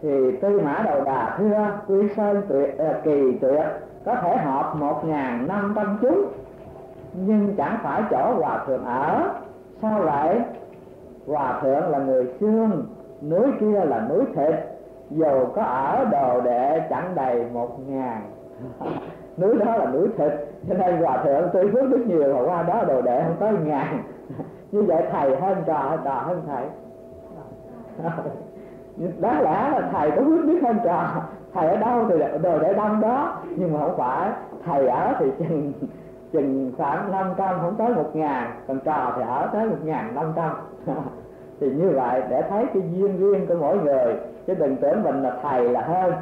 thì Tư Mã Đầu Đà thưa: Quy Sơn kỳ tuyệt, có thể họp 1.500 chúng, nhưng chẳng phải chỗ hòa thượng ở. Sao vậy? Hòa thượng là người xương, núi kia là núi thịt, dù có ở đồ đệ chẳng đầy 1.000. Núi đó là núi thịt, cho nên hòa thượng tuy phước đức nhiều mà qua đó đồ đệ không tới 1.000. Như vậy thầy hơn trò, trò hơn thầy. Đáng lẽ là thầy có phước đức hơn trò, thầy ở đâu thì đồ đệ đông đó, nhưng mà không phải. Thầy ở thì chừng khoảng 500 không tới 1.000, còn trò thì ở tới 1.500. Thì như vậy để thấy cái duyên riêng của mỗi người, chứ đừng tưởng mình là thầy là hơn.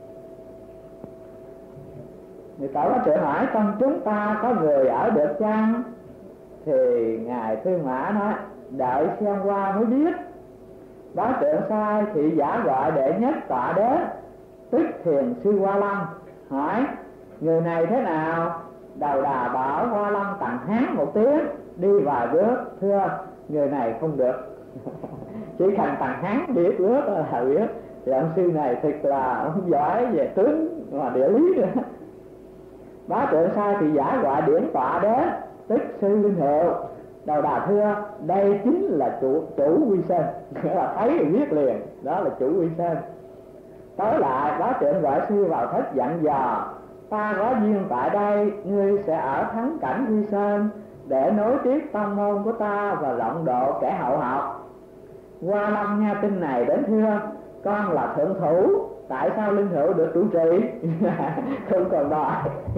Người ta có chuyện hỏi: trong chúng ta có người ở được chăng? Thì ngài Tư Mã nói: đợi xem qua mới biết. Bá Trượng sai thị giả gọi đệ nhất tọa đến, tức Thiền sư Hoa Lâm, hỏi: người này thế nào? Đầu Đà bảo Hoa Lâm tặng hán một tiếng, đi vài bước, thưa: người này không được. Chỉ cần tặng hán biết bước là biết. Thì ông sư này thật là ông giỏi về tướng và địa lý nữa. Bá Trượng sai thì giả gọi điển tọa đến, tức sư Linh Hiệu. Đầu Đà thưa: đây chính là chủ Quy Sơn. Là thấy thì biết liền, đó là chủ Quy Sơn. Tối lại Bá Trượng gọi sư vào thất dặn dò: ta có duyên tại đây, ngươi sẽ ở thắng cảnh Quy Sơn để nối tiếp tông môn của ta và rộng độ kẻ hậu học. Hoa Lâm nghe tin này đến thưa: con là thượng thủ, tại sao Linh Hữu được trụ trì? Không còn đòi.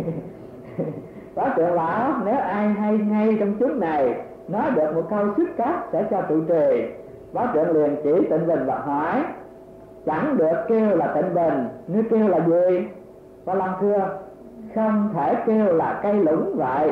Bá Trượng bảo: nếu ai hay ngay trong chúng này nói được một câu xuất cát sẽ cho trụ trì. Bá Trượng liền chỉ Tịnh Bình và hỏi: chẳng được kêu là Tịnh Bình, ngươi kêu là gì? Hoa Lâm thưa: không thể kêu là cây lũng vậy.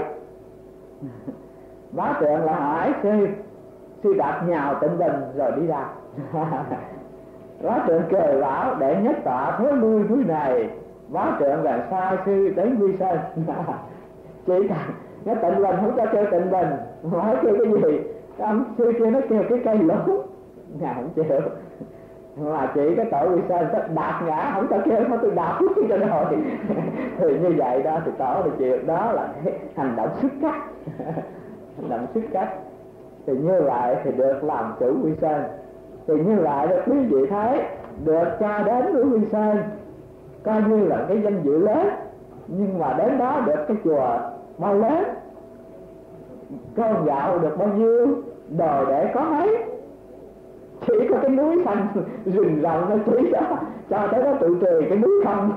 Bá Trượng lại hỏi: sư đạp nhào Tịnh Bình rồi đi ra. Bá Trượng cười bảo: đệ nhất tọa thế lui núi này. Bá Trượng là sai sư đến Quy Sơn. Chỉ cần nó Tịnh Bình không cho kêu Tịnh Bình, hỏi kêu cái gì? Ông sư kia nó kêu cái cây lũng, ngài không chịu. Mà chỉ cái tổ Quy Sơn đạp ngã, không cho kêu nó tôi đạp chút cho rồi. Thì như vậy đó thì tổ được chịu, đó là cái hành động xuất cắt. Hành động xuất cắt thì như vậy thì được làm chủ Quy Sơn. Thì như vậy được quý vị thấy, được cha đến với Quy Sơn coi như là cái danh dự lớn, nhưng mà đến đó được cái chùa bao lớn, con dạo được bao nhiêu, đồ để có mấy, chỉ có cái núi xanh rừng rộng nó chỉ cho tới đó trụ trì cái núi không.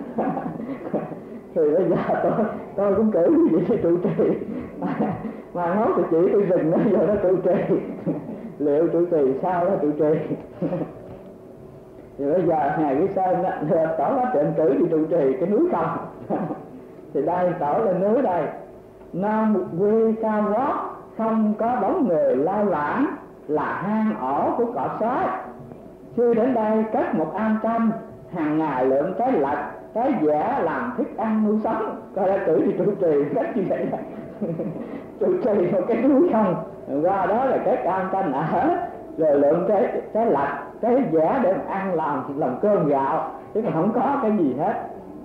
Thì bây giờ tôi cũng cử quý vị trụ trì, mà nói thì chỉ tôi rừng nó vô nó trụ trì. Liệu trụ trì sao đó trụ trì? Thì bây giờ ngài Quy Sơn được tổ Bá Trượng cử đi trụ trì cái núi không. Thì đây tổ lên núi đây, Nam Quy cao vót, không có bóng người lao lãng, là hang ổ của cọp sói. Sư đến đây cất một am tranh, hàng ngày lượm trái lạch, trái dẻ làm thức ăn nuôi sống. Coi đã cử đi trụ trì rất như vậy. Trụ trì một cái núi không, qua đó là cái am tranh ở, rồi lượm trái lạch, trái dẻ để ăn làm cơm gạo, chứ còn không có cái gì hết.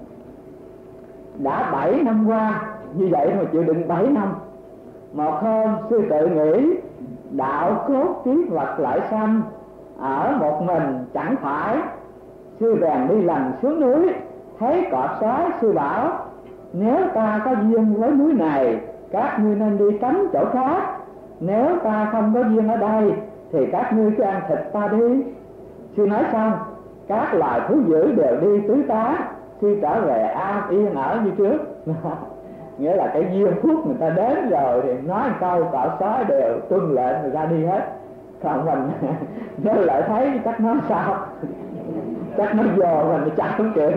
Đã 7 năm qua như vậy mà chịu đựng 7 năm. Một hôm sư tự nghĩ đạo cốt tiết vật lại sanh, ở một mình chẳng phải. Sư bèn đi lần xuống núi, thấy cọp sói. Sư bảo: nếu ta có duyên với núi này, các ngươi nên đi tránh chỗ khác. Nếu ta không có duyên ở đây thì các ngươi cứ ăn thịt ta đi. Sư nói xong, các loài thú dữ đều đi tứ tá. Sư trở về an yên ở như trước. Nghĩa là cái duyên phúc người ta đến rồi thì nói một câu cọp sói đều tuân lệnh người ta đi hết. Còn mình nó lại thấy chắc nó sao, chắc nó dò mình chắc không chịu.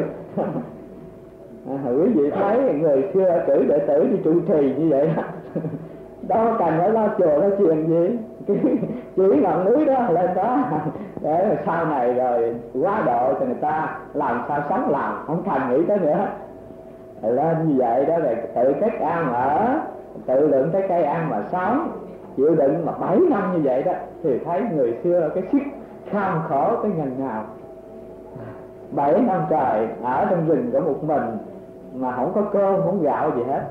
Quý vị thấy người xưa cử đệ tử đi trụ trì như vậy đó. Đâu cần phải lo chùa lo chuyện gì, chỉ ngọn núi đó lên đó để sau này rồi quá độ thì người ta làm sao sống làm, không cần nghĩ tới nữa. Lên như vậy đó rồi tự cách ăn ở, tự lượm trái cây ăn mà sống, chịu đựng mà 7 năm như vậy đó, thì thấy người xưa cái sức kham khổ tới ngần nào. 7 năm trời ở trong rừng có một mình mà không có cơm không gạo gì hết.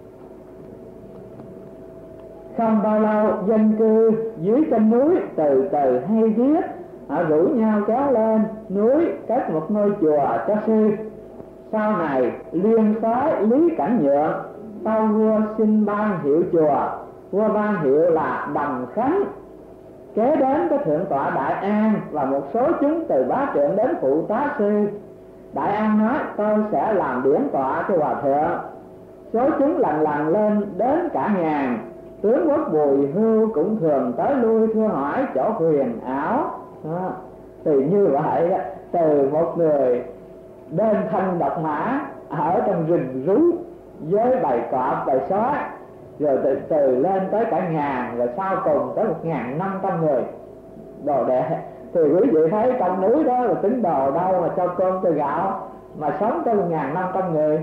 Không bao lâu dân cư dưới chân núi từ từ hay biết, họ rủ nhau kéo lên núi cất một ngôi chùa cho sư. Sau này liên soái Lý Cảnh Nhượng tâu vua xin ban hiệu chùa, vua ban hiệu là Đồng Khánh. Kế đến có thượng tọa Đại An và một số chúng từ Bá Trượng đến phụ tá sư. Đại An nói tôi sẽ làm điển tọa cho hòa thượng. Số chúng lần lần lên đến cả ngàn. Tướng quốc Bùi Hưu cũng thường tới lui thưa hỏi chỗ huyền ảo. Thì như vậy từ một người đơn thân độc mã ở trong rừng rú với bầy cọp bầy sói, rồi từ lên tới cả ngàn, rồi sau cùng tới 1.500 người đồ đệ. Thì quý vị thấy trong núi đó là tính đồ đâu mà cho cơm cho gạo mà sống tới 1.500 người.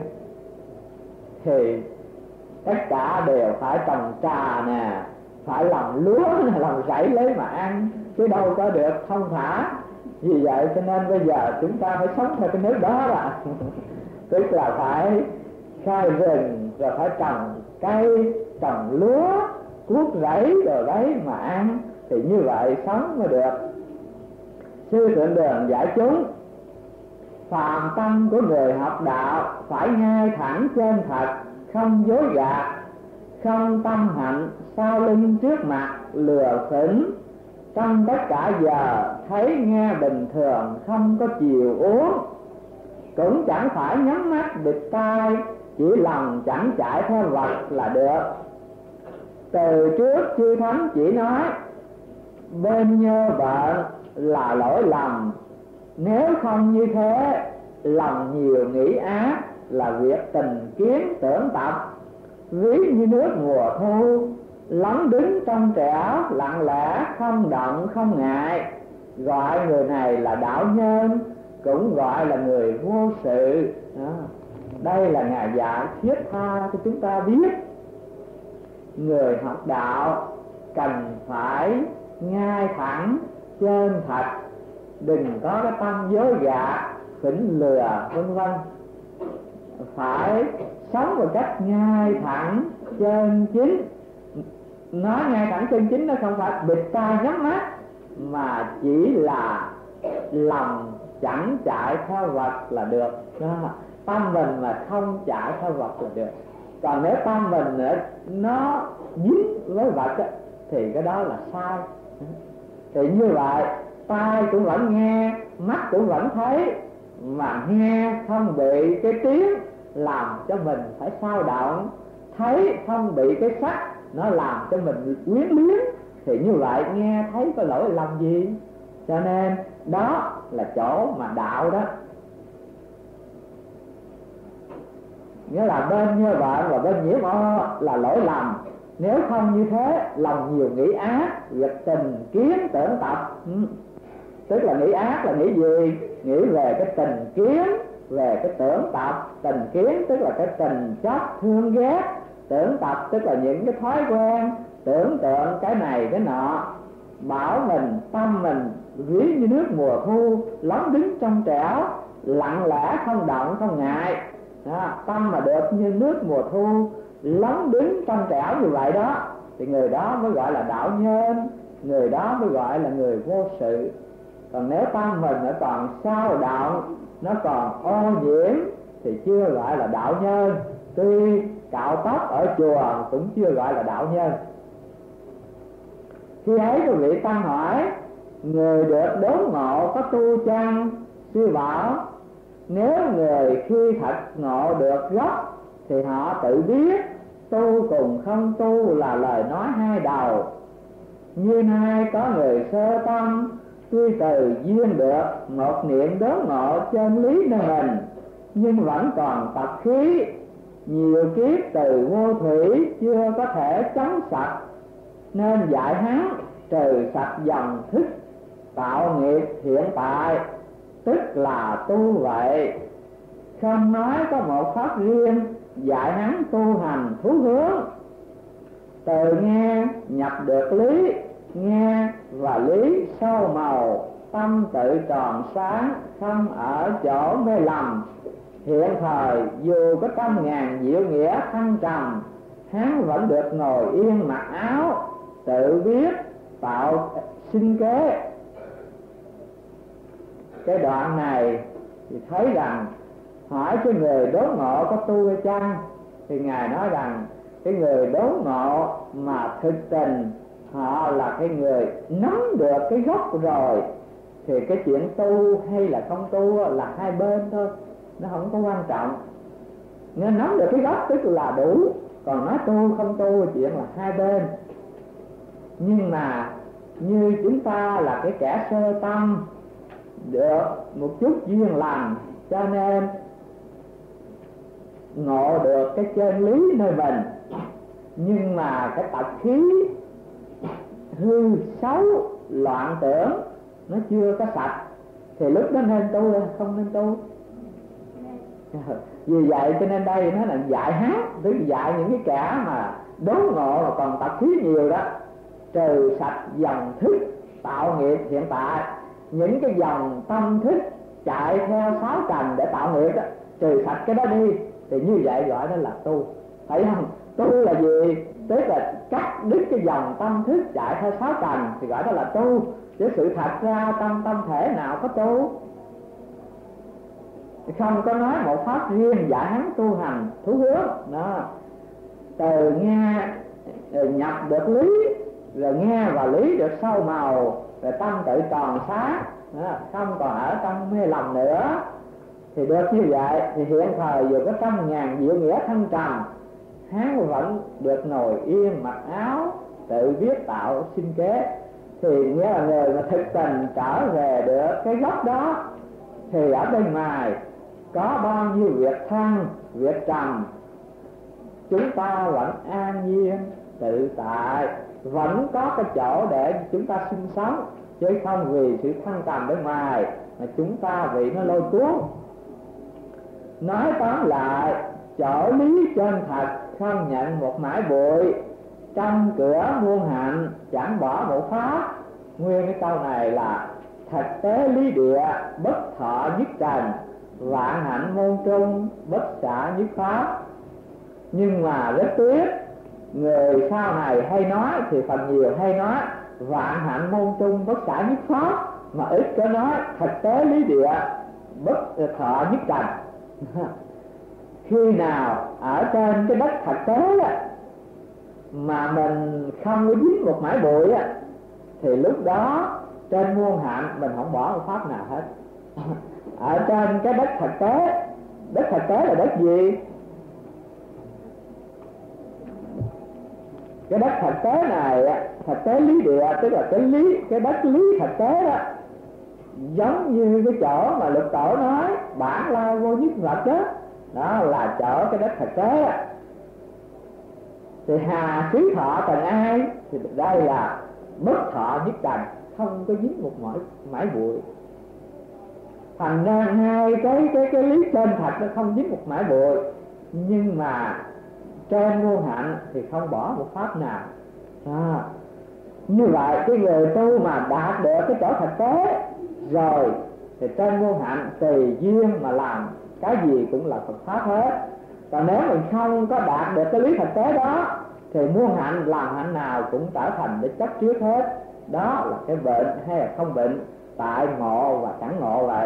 Thì tất cả đều phải trồng trà nè, phải làm lúa nè, làm rẫy lấy mà ăn, chứ đâu có được thông thả. Vì vậy cho nên bây giờ chúng ta phải sống theo cái nước đó là tức là phải khai rừng, rồi phải trồng cây, trồng lúa, cuốc rẫy rồi đấy mà ăn, thì như vậy sống mới được. Sư Thượng Đường giải chúng: phàm tâm của người học đạo phải ngay thẳng chân thật, không dối gạt, không tâm hạnh sau lưng trước mặt lừa phỉnh. Trong tất cả giờ thấy nghe bình thường, không có chiều uống, cũng chẳng phải nhắm mắt bịt tai, chỉ lòng chẳng chạy theo vật là được. Từ trước chư thánh chỉ nói bên nhơ bệnh là lỗi lầm, nếu không như thế lòng nhiều nghĩ ác là việc tình kiến tưởng tập. Ví như nước mùa thu lóng đứng trong trẻo, lặng lẽ không động không ngại, gọi người này là đạo nhân, cũng gọi là người vô sự. Đây là Ngài dạy thiết tha cho chúng ta biết người học đạo cần phải ngay thẳng chân thật, đừng có cái tâm dối gạt, phỉnh lừa vân vân. Phải sống một cách ngay thẳng chân chính. Nói ngay thẳng chân chính nó không phải bịt tai nhắm mắt, mà chỉ là lòng chẳng chạy theo vật là được. Tâm mình mà không chạy theo vật là được. Còn nếu tâm mình nó dính với vật thì cái đó là sai. Thì như vậy tai cũng vẫn nghe, mắt cũng vẫn thấy, mà nghe không bị cái tiếng làm cho mình phải sao động, thấy không bị cái sắc nó làm cho mình quyến luyến, thì như vậy nghe thấy có lỗi lầm gì. Cho nên đó là chỗ mà đạo đó, nghĩa là bên như vậy và bên nhiễm o là lỗi lầm. Nếu không như thế lòng nhiều nghĩ ác, việc tình kiến tưởng tập. Tức là nghĩ ác là nghĩ gì? Nghĩ về cái tình kiến, về cái tưởng tập. Tình kiến tức là cái tình chấp thương ghét, tưởng tập tức là những cái thói quen tưởng tượng cái này cái nọ. Bảo mình tâm mình ví như nước mùa thu lóng đứng trong trẻo, lặng lẽ không động không ngại. Tâm mà được như nước mùa thu lóng đứng trong trẻo như vậy đó, thì người đó mới gọi là đạo nhân, người đó mới gọi là người vô sự. Còn nếu tâm mình nó còn sao động, nó còn ô nhiễm thì chưa gọi là đạo nhân. Tuy cạo tóc ở chùa cũng chưa gọi là đạo nhân. Khi ấy quý vị tăng hỏi: người được đốn ngộ có tu chăng? Sư bảo: nếu người khi thật ngộ được gốc thì họ tự biết, tu cùng không tu là lời nói hai đầu. Như nay có người sơ tâm, tuy từ duyên được một niệm đốn ngộ chân lý nơi mình, nhưng vẫn còn tập khí, nhiều kiếp từ vô thủy chưa có thể chống sạch, nên dạy hắn trừ sạch dòng thức tạo nghiệp hiện tại, tức là tu vậy. Không nói có một pháp riêng, dạy hắn tu hành thú hướng. Từ nghe nhập được lý, nghe và lý sâu màu, tâm tự tròn sáng, không ở chỗ mê lầm. Hiện thời dù có trăm ngàn diệu nghĩa thăng trầm, hắn vẫn được ngồi yên mặc áo, tự viết tạo sinh kế. Cái đoạn này thì thấy rằng hỏi cái người đốn ngộ có tu hay chăng, thì Ngài nói rằng cái người đốn ngộ mà thực tình họ là cái người nắm được cái gốc rồi, thì cái chuyện tu hay là không tu là hai bên thôi, nó không có quan trọng. Nên nắm được cái gốc tức là đủ, còn nói tu không tu chuyện là hai bên. Nhưng mà như chúng ta là cái kẻ sơ tâm, được một chút duyên lành, cho nên ngộ được cái chân lý nơi mình, nhưng mà cái tập khí hư xấu loạn tưởng nó chưa có sạch, thì lúc đó nên tu hay không nên tu? Vì vậy cho nên đây nó là dạy hát, tức dạy những cái kẻ mà đốn ngộ mà còn tập khí nhiều đó, trừ sạch dòng thức tạo nghiệp hiện tại. Những cái dòng tâm thức chạy theo sáu trần để tạo nghiệp đó, trừ sạch cái đó đi, thì như vậy gọi đó là tu, thấy không? Tu là gì? Tức là cắt đứt cái dòng tâm thức chạy theo sáu trần thì gọi đó là tu. Chứ sự thật ra tâm thể nào có tu, không có nói một pháp riêng dạy hắn tu hành thú hướng đó. Từ nghe nhập được lý, rồi nghe và lý được sâu màu, rồi tâm tự tròn sáng, không còn ở trong mê lầm nữa, thì được như vậy. Thì hiện thời dù có trăm ngàn diệu nghĩa thăng trầm, hắn vẫn được ngồi yên mặc áo, tự viết tạo sinh kế. Thì nghĩa là người mà thực tình trở về được cái gốc đó, thì ở bên ngoài có bao nhiêu việc thăng việc trầm, chúng ta vẫn an nhiên tự tại, vẫn có cái chỗ để chúng ta sinh sống, chứ không vì sự thăng trầm bên ngoài mà chúng ta bị nó lôi cuốn. Nói tóm lại, chỗ lý chân thật không nhận một mãi bụi, trong cửa muôn hạnh chẳng bỏ một pháp. Nguyên cái câu này là thực tế lý địa bất thọ nhất trần, vạn hạnh môn trung bất xả nhất pháp. Nhưng mà rất tiếc, người sau này hay nói thì phần nhiều hay nói vạn hạnh môn trung bất xả nhất pháp, mà ít có nói thực tế lý địa bất thọ nhất trần. Khi nào ở trên cái đất thực tế mà mình không có dính một mảy bụi thì lúc đó trên muôn hạnh mình không bỏ một pháp nào hết. Ở trên cái đất thực tế, đất thực tế là đất gì? Cái đất thực tế này, thực tế lý địa, tức là cái đất lý thực tế đó, giống như cái chỗ mà Lục Tổ nói bản lao vô nhất vật đó, đó là chỗ cái đất thực tế đó. Thì hà xứ thọ thành ai? Thì đây là bất thọ nhất trần, không có dính một mảy bụi. Thành ra hai cái lý trên thật nó không dính một mảy bụi, nhưng mà trên muôn hạnh thì không bỏ một pháp nào. Như vậy cái người tu mà đạt được cái chỗ thực tế rồi thì trên muôn hạnh tùy duyên mà làm cái gì cũng là Phật pháp hết. Còn nếu mình không có đạt được cái lý thực tế đó thì muôn hạnh làm hạnh nào cũng trở thành để chấp trước hết. Đó là cái bệnh hay là không bệnh, tại ngộ và chẳng ngộ vậy.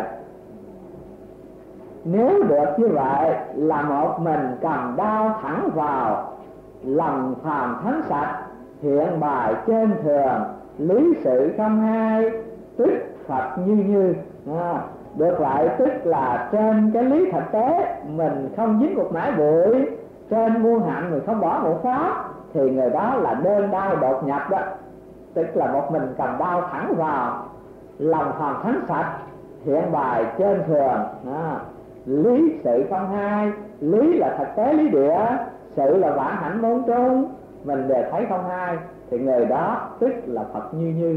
Nếu được như vậy là một mình cầm đao thẳng vào, lòng phàm thánh sạch, hiện bài trên thường, lý sự không hai, tức Phật như. Được lại tức là trên cái lý thực tế mình không dính một mảy bụi, trên muôn hạnh mình không bỏ một pháp, thì người đó là đơn đao đột nhập đó. Tức là một mình cầm đao thẳng vào, lòng phàm thánh sạch, hiện bài trên thường, lý sự không hai. Lý là thực tế lý địa, sự là vãng hạnh môn trung, mình đều thấy không hai, thì người đó tức là Phật như.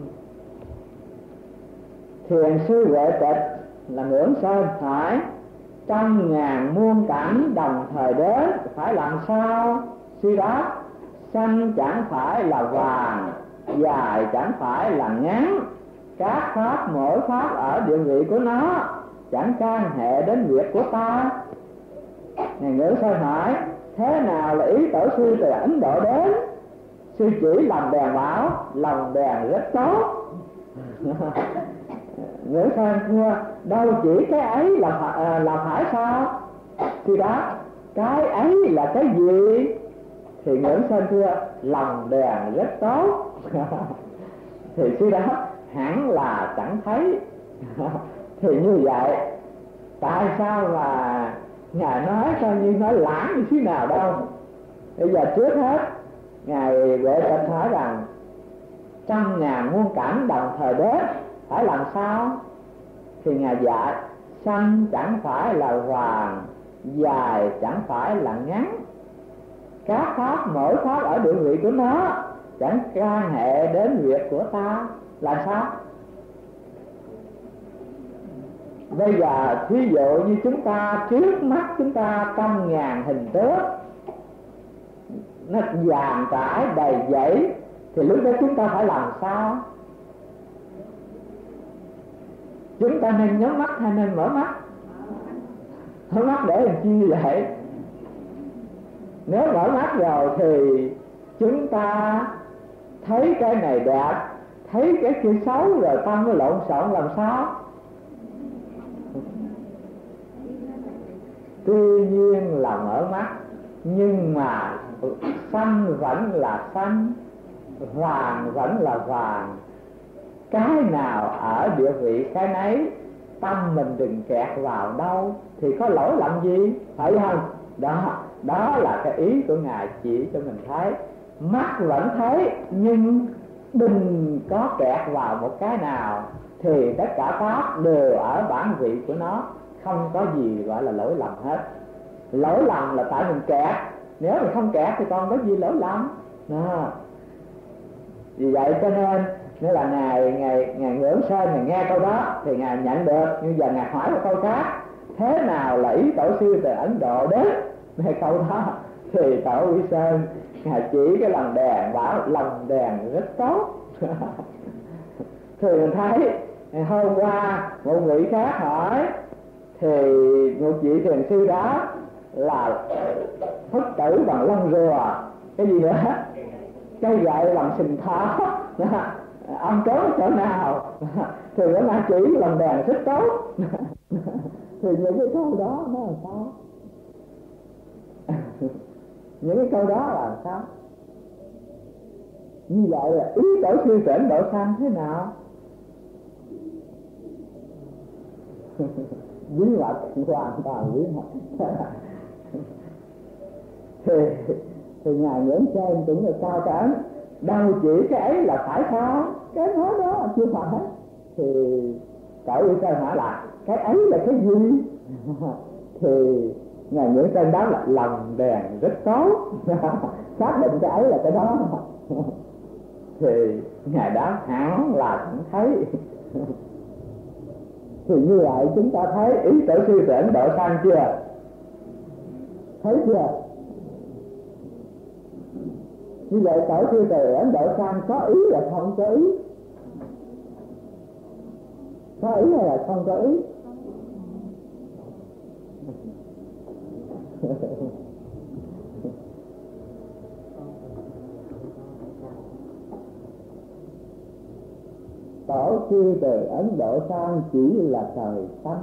Thiền sư Huệ Tịch là Ngưỡng Sơn hỏi: trăm ngàn muôn cảnh đồng thời đến, phải làm sao? Suy đáp: xanh chẳng phải là vàng, dài chẳng phải là ngắn, các pháp mỗi pháp ở địa vị của nó, chẳng can hệ đến việc của ta. Ngài Ngữ Sơn hỏi thế nào là ý tổ sư từ Ấn Độ đến? Sư chỉ lòng đèn bảo lòng đèn rất tốt. Ngữ Sơn thưa đâu chỉ cái ấy là phải sao? Sư đáp cái ấy là cái gì? Thì Ngữ Sơn thưa lòng đèn rất tốt. Thì sư đáp hẳn là chẳng thấy. Thì như vậy tại sao mà Ngài nói coi như nói lãng như thế nào đâu? Bây giờ trước hết Ngài Huệ Tịch hỏi rằng trăm ngàn muôn cảnh đồng thời đến phải làm sao? Thì Ngài dạy xanh chẳng phải là hoàng, dài chẳng phải là ngắn, các pháp mỗi pháp ở địa vị của nó, chẳng can hệ đến việc của ta. Là sao? Bây giờ thí dụ như chúng ta trước mắt chúng ta trăm ngàn hình tướng nó dàn trải đầy dẫy, thì lúc đó chúng ta phải làm sao? Chúng ta nên nhắm mắt hay nên mở mắt? Mở mắt để làm chi vậy? Nếu mở mắt rồi thì chúng ta thấy cái này đẹp, thấy cái kia xấu, rồi tâm nó lộn xộn làm sao? Tuy nhiên là mở mắt, nhưng mà xanh vẫn là xanh, vàng vẫn là vàng. Cái nào ở địa vị cái nấy, tâm mình đừng kẹt vào đâu thì có lỗi lầm gì, phải không? Đó là cái ý của Ngài chỉ cho mình thấy. Mắt vẫn thấy nhưng đừng có kẹt vào một cái nào, thì tất cả pháp đều ở bản vị của nó, không có gì gọi là lỗi lầm hết. Lỗi lầm là tại mình kẹt, nếu mình không kẹt thì còn có gì lỗi lầm. Vì vậy cho nên nếu là Ngài Ngưỡng Sơn Ngài nghe câu đó thì Ngài nhận được. Nhưng giờ Ngài hỏi một câu khác, thế nào là ý tổ sư từ Ấn Độ đến? Nghe câu đó thì Tổ Uy Sơn Ngài chỉ cái lòng đèn bảo lòng đèn rất tốt. Thì mình thấy hôm qua một vị khác hỏi, thì một vị thiền sư đó là phất tử bằng lông rùa, cái gì nữa, cây gậy bằng sừng thỏ. Ông trốn chỗ nào? Thì nó đang chỉ lòng đèn rất tốt. Thì những cái câu đó nó làm sao? Những cái câu đó là sao? Như vậy là ý tổ sư Ấn Độ sang thế nào? Bí mật, hoàn toàn bí mật. Thì Ngài Ngưỡng Sơn cũng là cao trấn, đâu chỉ cái ấy là phải sao? Cái nói đó chưa phải. Thì Tổ Uy Sơn hỏi là cái ấy là cái gì? Thì Ngài Ngưỡng Sơn đó là lòng đèn rất tốt. Xác định cái ấy là cái đó. Thì Ngài đó hẳn là cũng thấy. Thì như vậy chúng ta thấy ý tổ sư từ Ấn Độ sang chưa? Thấy chưa? Như vậy tổ sư từ Ấn Độ sang có ý là không có ý? Có ý hay là không có ý? Tổ sư từ Ấn Độ sang chỉ là trời xanh.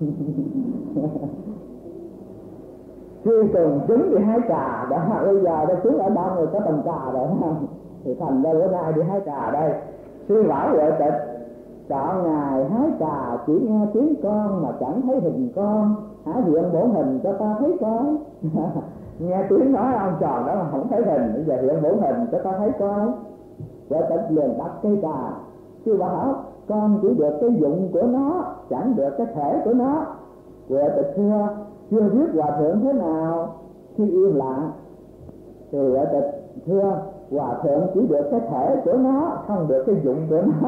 Sư cùng chúng đi hái trà đã, bây giờ đã chúng ở đâu rồi có tầm trà rồi không? Thì thành ra bữa nay đi hái trà đây. Sư bảo Huệ Tịch chọn ngày hái trà chỉ nghe tiếng con mà chẳng thấy hình con, hãy hiện bổn hình cho ta thấy coi. Nghe tiếng nói ông tròn đó mà không thấy hình, bây giờ hiện bổn hình cho ta thấy coi. Huệ Tịch liền đặt cây trà. Sư bảo con chỉ được cái dụng của nó, chẳng được cái thể của nó. Huệ Tịch thưa chưa biết hòa thượng thế nào. Khi im lặng thì Huệ Tịch thưa hòa thượng chỉ được cái thể của nó, không được cái dụng của nó.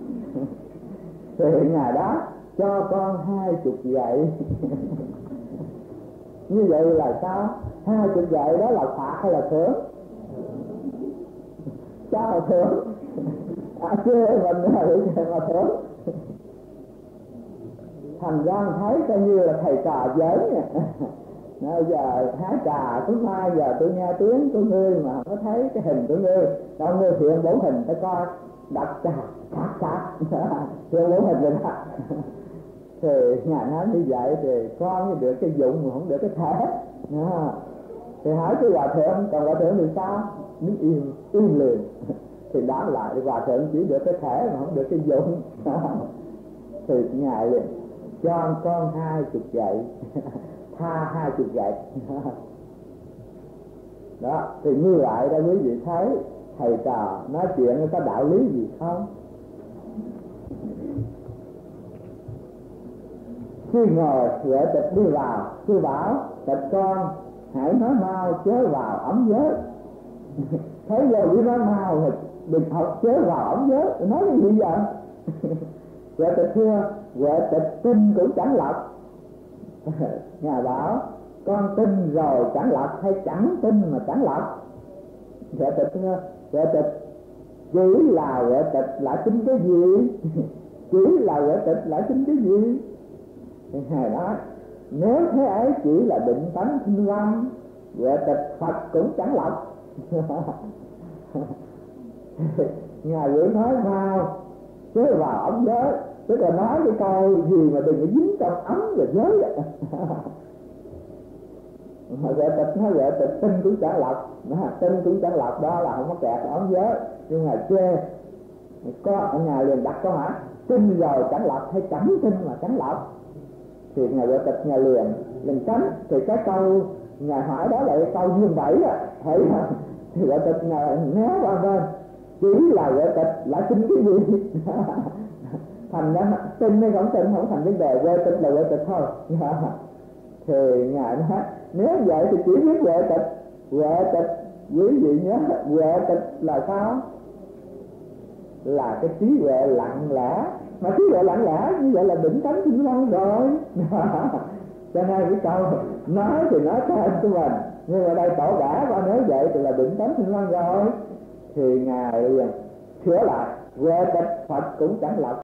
Thì Ngài đó cho con 20 gậy. Như vậy là sao? 20 gậy đó là phạt hay là thưởng? Sao là thưởng? chê mình mà thưởng. Thành ra thấy coi như là thầy trò giỡn nha. Bây giờ hái trà thứ mai giờ tôi nghe tiếng của ngươi mà không có thấy cái hình của ngươi, đâu ngươi thiện bổn hình ta coi đặt trà sát thiện bổn hình rồi đó. Thì ngài nói như vậy thì con được cái dụng mà không được cái thể. Thì hỏi cái hòa thượng, còn hòa thượng thì sao? Đứng im liền. Thì đáp lại hòa thượng chỉ được cái thể mà không được cái dụng. Thì ngài liền cho con 20 gậy, tha 20 gậy. Đó, thì như vậy đó quý vị thấy thầy trò nói chuyện có đạo lý gì không? Khi ngồi Huệ Tịch đi vào, sư bảo Tịch con hãy nói mau chớ vào ống giới. Thấy vô chỉ nói mau thì đừng học chớ vào ống giới. Nói cái gì vậy? Huệ Tịch thưa, Huệ Tịch tin cũng chẳng lọc. Ngài bảo con tin rồi chẳng lọc hay chẳng tin mà chẳng lọc? Huệ Tịch thưa, Huệ Tịch chỉ là Huệ Tịch lại tin cái gì? Chỉ là Huệ Tịch lại tin cái gì? Ngài nói nếu thế ấy chỉ là định tánh sinh văn, Huệ Tịch Phật cũng chẳng lọc. Ngài vừa nói mau chứ vào ống giới, tức là nói cái câu gì mà đừng có dính trong ấm và giới. Huệ Tịch nói Huệ Tịch tin cũng chẳng lọc, tin cũng chẳng lọc đó là không có kẹt ống giới. Nhưng Ngài chê có Ngài liền đặt câu hỏi tin rồi chẳng lọc hay chẳng tin mà chẳng lọc? Thì Ngài Huệ Tịch Ngài liền tránh. Thì cái câu Ngài hỏi đó là cái câu duyên bẫy đó, thấy không? Thì Huệ Tịch Ngài né qua bên, chỉ là Huệ Tịch lại tin cái gì? Thành ra tin hay không tin không thành vấn đề, Huệ Tịch là Huệ Tịch thôi. Thì Ngài nói nếu vậy thì chỉ biết Huệ Tịch. Huệ Tịch quý vị nhớ, Huệ Tịch là sao? Là cái trí huệ lặng lẽ. Mà trí huệ lặng lẽ như vậy là đỉnh tánh sinh văn rồi. Cho nên cái câu nói thì nói tên của mình, nhưng mà đây tổ bả qua nói vậy thì là đỉnh tánh sinh văn rồi. Thì Ngài sửa lại Huệ Tịch Phật cũng chẳng lọc.